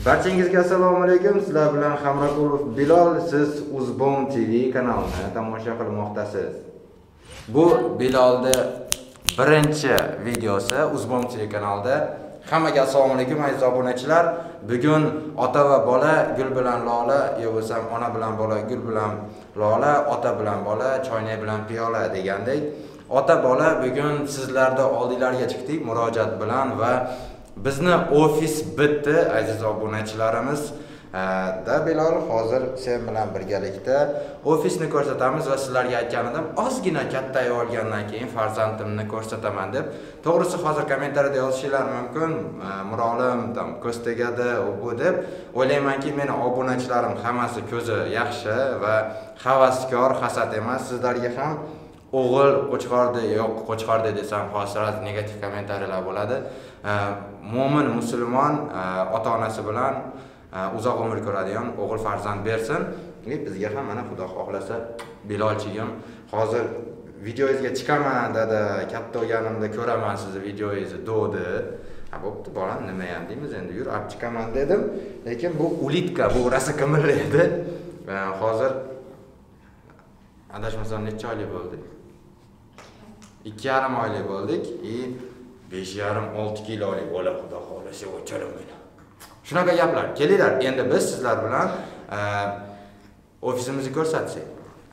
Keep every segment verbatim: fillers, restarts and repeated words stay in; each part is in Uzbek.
Barchangizga assalomu alaykum. Sizlar bilan Hamroqulov Bilol, siz Uzbom T V kanalini tomosha qilmoqdasiz. Bu Bilolda birinchi videosi Uzbom T V kanalida. Hammaga assalomu alaykum aziz obunachilar. Bugun ota va bola gul bilan lola, yo bo'lsam ona bilan bola gul bilan lola, ota bilan bola choynak bilan piyola degandek. Ota bola bugun sizlarda oldinglarga chiqdik murojaat bilan va bizni ofis bitdi aziz obunachilarimiz. Da Bilol hozir sen bilan birgalikda ofisni ko'rsatamiz va sizlarga aytgan edim, ozgina kattayib olgandan keyin farzandimni ko'rsataman deb. To'g'risi hozir kommentariyada yozishinglar mumkin, Murolim tam ko'z tegadi bu deb. O'ylaymanki, meni obunachilarim hammasi ko'zi yaxshi va havaskor, hasad emas. Sizlarga ham o'g'il qo'chqordi, yo'q qo'chqordi desam, hozir negativ kommentariyalar bo'ladi. Mo'min musulmon ota-onasi bilan uzoq umr ko'radigan o'g'il farzand bersin. Bizga ham mana Xudo xohlasa Bilolchigim hozir videoyingizga chiqaman dedi, katta bo'lganimda ko'raman sizni videoyingizni dodi. Ha bo'pti, bolam nima ham deymiz endi, yur olib chiqaman dedim. Lekin bu ulitka, bu rasa qimirlaydi. Hozir adashmasam necha oylik bo'ldi? ikki yarim oylik bo'ldik. И besh yarim olti kilolik bola Xudo xohlasa o'charim meni. Shunaqa gaplar. Kelinglar, endi biz sizlar bilan ofisimizni ko'rsatsak.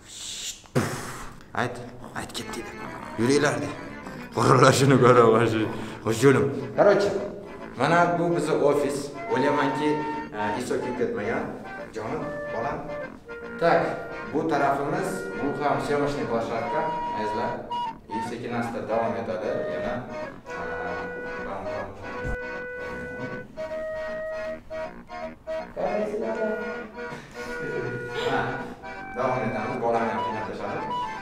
Ayt, ayt ketdik. Yuringlar de. Qurilishini ko'raman shu. Xo'jalim. Qarochi, mana bu bizning ofis. O'ylaymanki, iso kelib ketmagan. Jonim, bolam. Tak, bu tarafimiz, bu ham съемочный площадка, azizlar. И sekin-asta davom etadi yana. Davom etamiz, bolam ham qiynatishadi.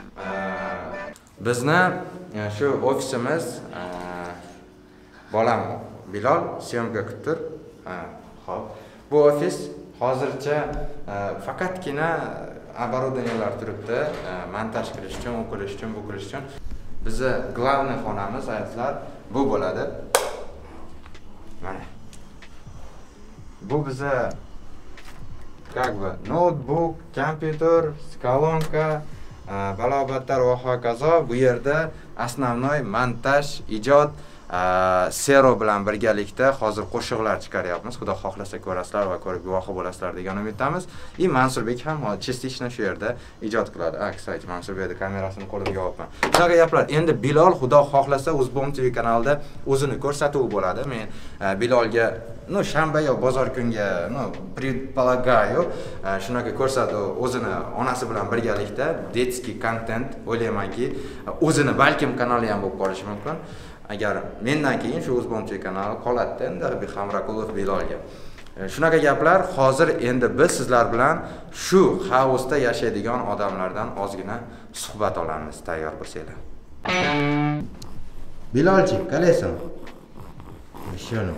Bizni shu ofisimiz bolam Bilol syomka qilib tur. Xo'p. Bu ofis hozircha faqatgina оборудованиялар turibdi, montaj qilish uchun, u qilish uchun, bu qilish uchun. Bizi главный xonamiz azizlar bu bo'ladi. Mana. Bu biza как бы ноутбук, kompyuter, kolonka, balobatlar va hokazo. Bu yerda основной montaj, ijod Sero bilan birgalikda hozir qo'shiqlar chiqaryapmiz. Xudo xohlasa ko'rasizlar va ko'rib guvohi bo'lasizlar degan umiddamiz. И Mansurbek ham частично shu yerda ijod qiladi. Aksaychi Mansurbekning kamerasini qo'limga olibman. Shunaqa gaplar. Endi Bilol Xudo xohlasa Uzbom T V kanalida o'zini ko'rsatuv bo'ladi. Men Bilolga, no shanba yo bozor kunga, no предполагаю, shunaqa ko'rsatuv o'zini onasi bilan birgalikda детский kontent o'ylaymanki, o'zini balkim kanali ham bo'lib qolishi mumkin. Agar mendan keyin shu Uzbom T V kanali qoladi endi Hamroqulov Bilolga. Shunaqa gaplar. Hozir endi biz sizlar bilan shu havuzda yashaydigan odamlardan ozgina suhbat olamiz. Tayyor bo'lsanglar. Bilolchi, qalaysan? Shuni.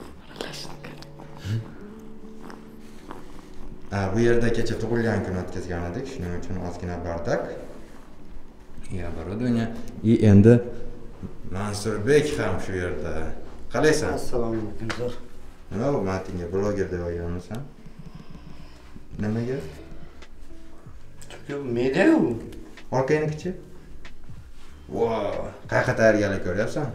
Bu yerda kecha tug'ilgan kun o'tkazgan edik, shuning uchun ozgina bardak. Ya, оборудование. И endi Mansurbek ham shu yerda. Qalaysan? Assalomu alaykum zo'r. Nima bu Matinga bloger deb olganmisan? Nimaga? Çünkü media-ku. Orqangni-chi? Wow, qayerga tayyorgarlik ko'ryapsan?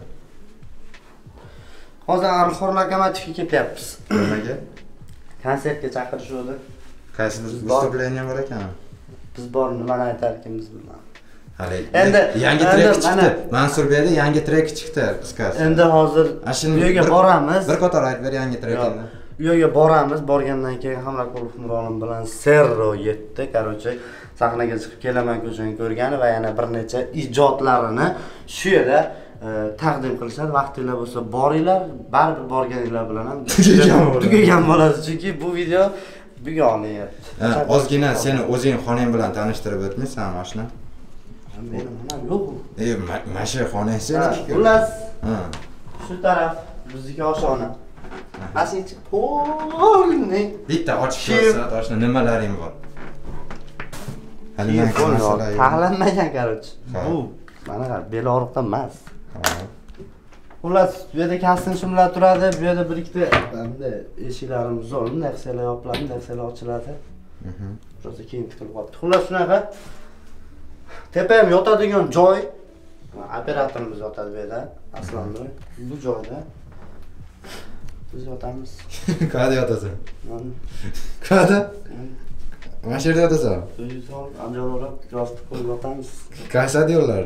Hozir Arxor lokomotivga ketyapmiz. Nimaga? Konsertga chaqirishdi. Qaysi vыступление bor ekan? Biz bor, nimani aytar ekamiz bilmadim. Hali endi yangi trek chiqdi. Mansurbekning yangi treki chiqdi qisqasi. Endi hozir bu yerga boramiz. Bir qator aytib ber yangi trekini. Bu yerga boramiz. Borgandan keyin Hamroqulov Murolim bilan Serro yetdi. Qarochi sahnaga chiqib kelaman ko'chani ko'rgani va yana bir necha ijodlarini shu yerda taqdim qilishadi. Vaqtinglar bo'lsa boringlar, baribir borganinglar bilan ham tugagan bo'ladi. Chunki bu video bugun olyapti. Ozgina seni o'zing xonang bilan tanishtirib o'tmaysan mashina? Benim onam yo'q. Ey, masha xonang seniki. Xullas, shu taraf bizniki oshxona. Asinchi polni. Bitta ochiq ko'rsat, oshna nimalaring bor? Hali taxlanmagan qarochi. Bu mana Beloriqda emas. Xullas, bu yerda kasting shimlar turadi, bu yerda bir ikkita endi eshiklarimiz bor, narsalar yopiladi, narsalar ochiladi. Mhm. Biroz keyin tikilib qolibdi. Xullas shunaqa. Tepa ham yotadigan joy. Operatorimiz yotadi bu yerda, Aslanboy. Bu joyda biz yotamiz. Qayerda yotasan? Mana Qayerda? Mana shu yerda yotasan? uy sol, anjolab yostiq qo'yib yotamiz. Qaysi diyorlar?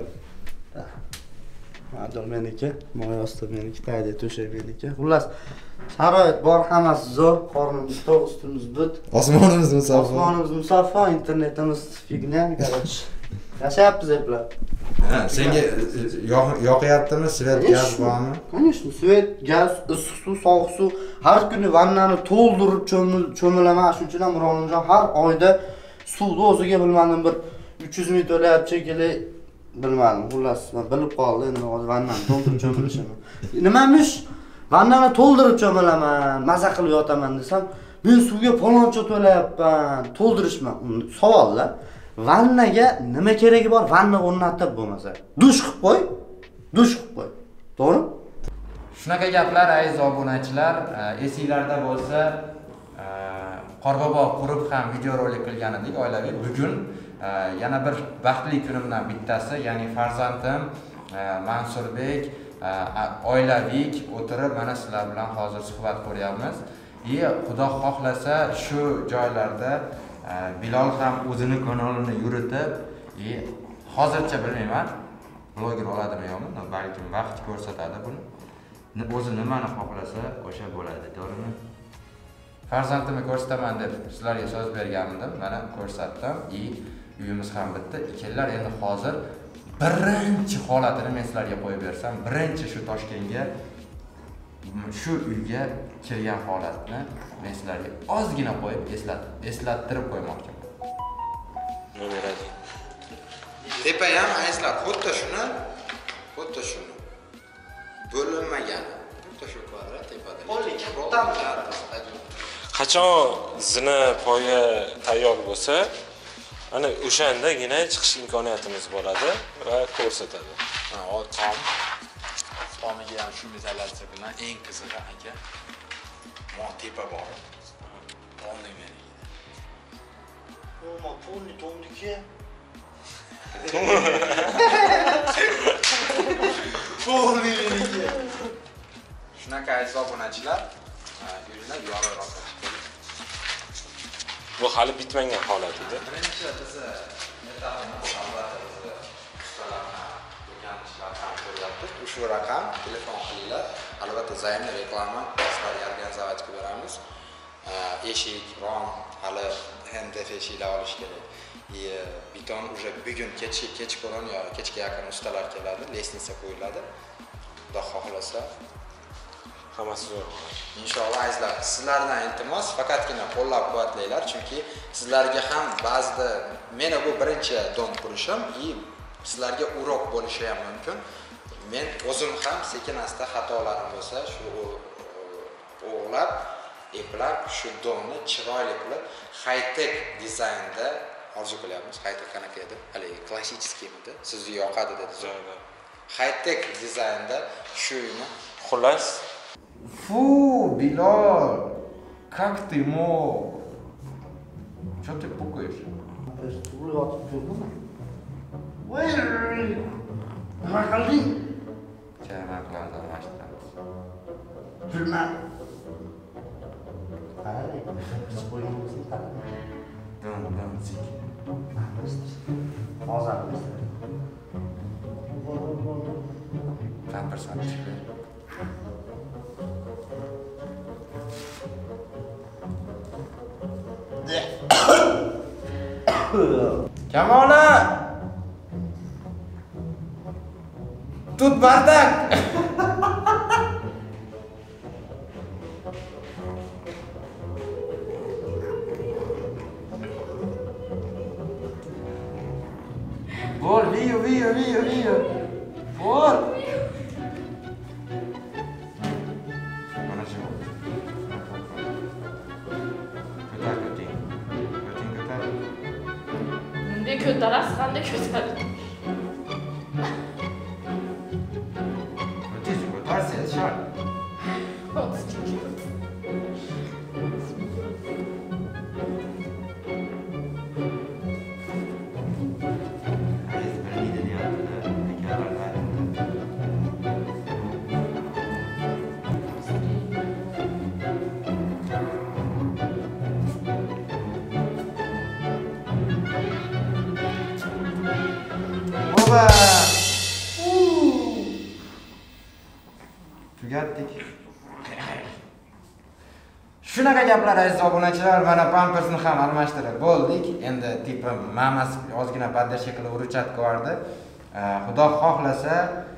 Adol meniki, moy osti meniki, tayda to'shak meniki. Xullas, sharoit bor, hammasi zo'r, qornimiz to'q, ustimiz but. Osmonimiz musaffo. Osmonimiz musaffo, internetimiz figna, короче. Yashayapmiz eplar. Ha, senga yoqyaptimi? Svet, gaz bormi? Конечно, svet, gaz, issiq suv, sovuq suv, har kuni vannani to'ldirib cho'milaman. Shuning uchun ham Muronjon har oyda suvni o'ziga bilmadim bir uch yuz ming to'lab chekili bilmadim. Xullas, men bilib qoldim, endi hozir vannani to'ldirib cho'milishim. Nimamish? Vannani to'ldirib cho'milaman, maza qilib yotaman desam, men suvga faloncha to'layapman, to'ldirishman. Savollar. Vannaga nima keragi bor? Vanna o'rnatib bo'lmasa. Dush qilib qo'y. Dush qilib qo'y. To'g'ri? Shunaqa gaplar aziz obunachilar, esinglarda bo'lsa, Qorbobo qurib ham video rolik qilgan edik oilaviy. Bugun yana bir baxtli kunimdan bittasi, ya'ni farzandim Mansurbek oilavik o'tirib mana sizlar bilan hozir suhbat ko'ryapmiz. И Xudo xohlasa shu joylarda Bilol ham o'zini kanalini yuritib, e hozircha bilmayman, bloger oladimi yo'qmi? Balkim vaqt ko'rsatadi buni. O'zi nimani xohlasa o'sha bo'ladi, to'g'rimi? Farzandimni ko'rsataman deb sizlarga so'z bergandim, mana ko'rsatdim. И uyimiz ham bitta. Ekinlar endi hozir birinchi holatini men sizlarga qo'yib bersam, birinchi shu Toshkentga shu uyga kirgan holatni men sizlarga ozgina qo'yib eslat, eslattirib qo'ymoqchiman. Nomeradi. Tepa ham aytlar, xuddi shuni, xuddi shuni. Bo'linmagan. Xuddi shu kvadrat tepada. Qo'llik o'tamiz. Qachon zina poya tayyor bo'lsa, ana o'shandagina chiqish imkoniyatimiz bo'ladi va ko'rsatadi. Ha, o tom. Tomiga ham shu misolyatsiya bilan eng qizig'i aka. Mo tepa bor. Tomning meniki. Mo tomni tomniki. Tomni meniki. Shunaqa hisobonachilar, uylar yorliqroq. Bu hali bitmagan holat edi. Birinchi bizni metallimiz albatta bizni ustalarni bo'lgan ishlarni ko'ryapti. Shu raqam telefon qilinglar. Albatta zaymli reklama sizlarga organizatsiya beramiz. Eshik, rom, hali M D F eshiklar olish kerak. И beton уже bugun kechki kechqurun yo kechga yaqin ustalar keladi, lestnitsa qo'yiladi. Xudo xohlasa Hammasi zo'r. Inshaalloh azizlar, sizlardan iltimos faqatgina qo'llab-quvvatlanglar, chunki sizlarga ham ba'zida meni bu birinchi dom qurishim, и sizlarga urok bo'lishi ham mumkin. Men o'zim ham sekin-asta xatolarim bo'lsa, shu o'g'lab, eplab, shu domni chiroyli qilib, high-tech dizaynda orzu qilyapmiz. High-tech qanaqa edi? Haligi klassический edi. Sizga yoqadi dedi. High-tech dizaynda shu uyni Xullas, Фу, Билал, как ты мог? Что ты пукаешь? Voy! Nima qilding? Chaynak bilan almashtirish. Bilmam. Qani, biz qo'yganimizni qani. Dum dum zik. Hozir biz. Kampir satishlar. Kamola! Tut bardak! Gol, vio, vio, vio, vio. Gol! Mana shu. Ko'tar, ko'ting. Ko'ting, ko'tar. Bunday ko'tarasiz, qanday ko'tarasiz? Ko'ting, ko'tar. Opa! Tugatdik. Shunaqa gaplar aziz obunachilar, mana pampersni ham almashtirib bo'ldik. Endi tipi mamasi ozgina poddershka qilib urchatga bordi. Xudo xohlasa,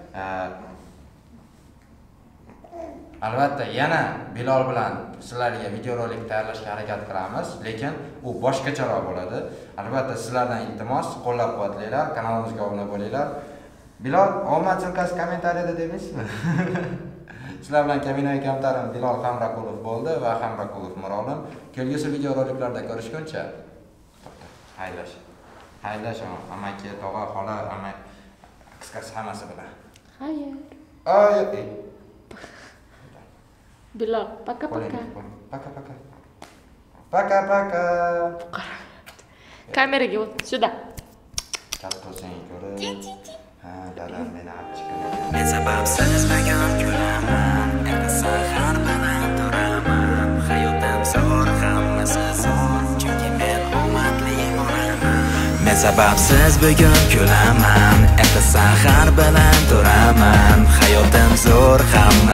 albatta yana Bilol bilan sizlarga videorolik tayyorlashga harakat qilamiz, lekin u boshqacharoq bo'ladi. Albatta sizlardan iltimos, qo'llab-quvvatlanglar, kanalimizga obuna bo'linglar. Bilol, omad silkasi kommentariyada deymizmi? Sizlar bilan Kaminoy Kamtarim Bilol Hamroqulov bo'ldi va Hamroqulov Mirolim. Kelgusi videoroliklarda ko'rishguncha haylash. Haylash amaki, tog'a, xola, amak, qisqasi hammasi bilan. Hayır. Ay. Bilal, paka-paka. Paka-paka. Paka-paka. Kameraga o't, shuda. Katta sen ko'rib. Ha, dadam meni olib chiqdi. Men sababsiz bugun kulaman, ertasan har bilan turaman. Hayotim zo'r, hammasi zo'r, chunki men omadli bo'laman. Men sababsiz bugun kulaman, ertasan har bilan turaman. Hayotim zo'r, hamma